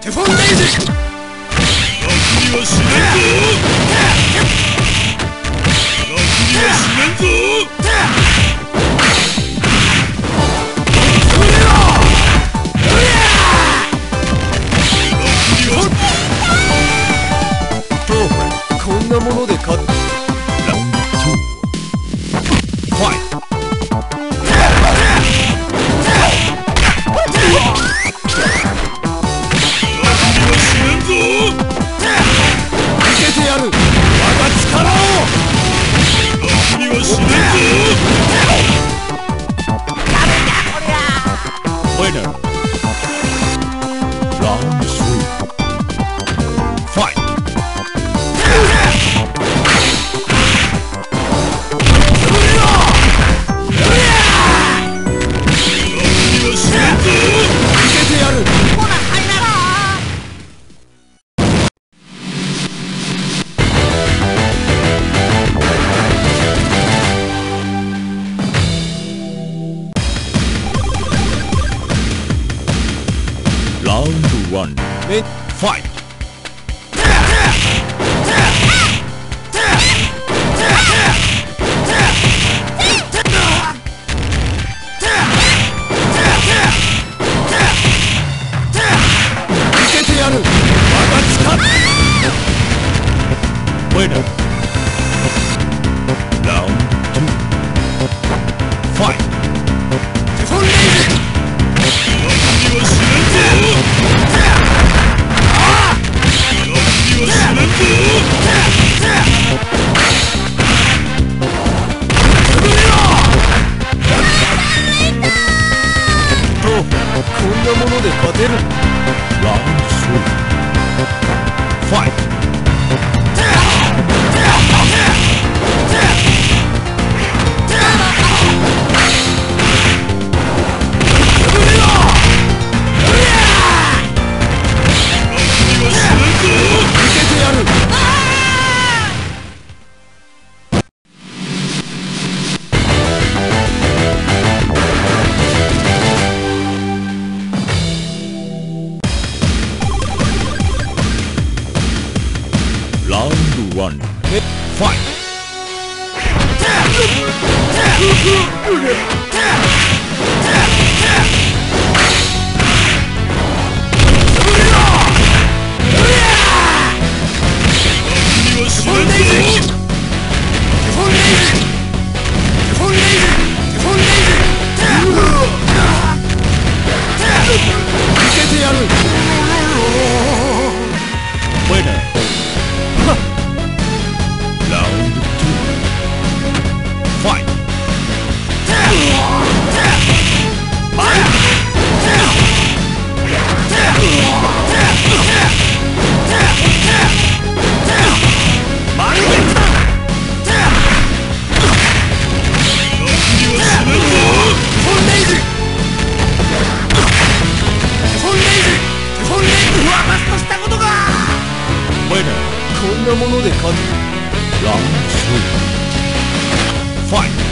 テフォンレイジ。楽にはしないぞ。楽にはしないぞ。こんなもので勝って。ラウンド2。ファイト。Round 1. Fight! 受けてやる。我が力。Winner. Round 2. Fight! テフォンレイジ。こんなもので勝てる。ラウンド3。ファイト。Round 1. Fight! こんなもので勝つ。ラウンド3。ファイト。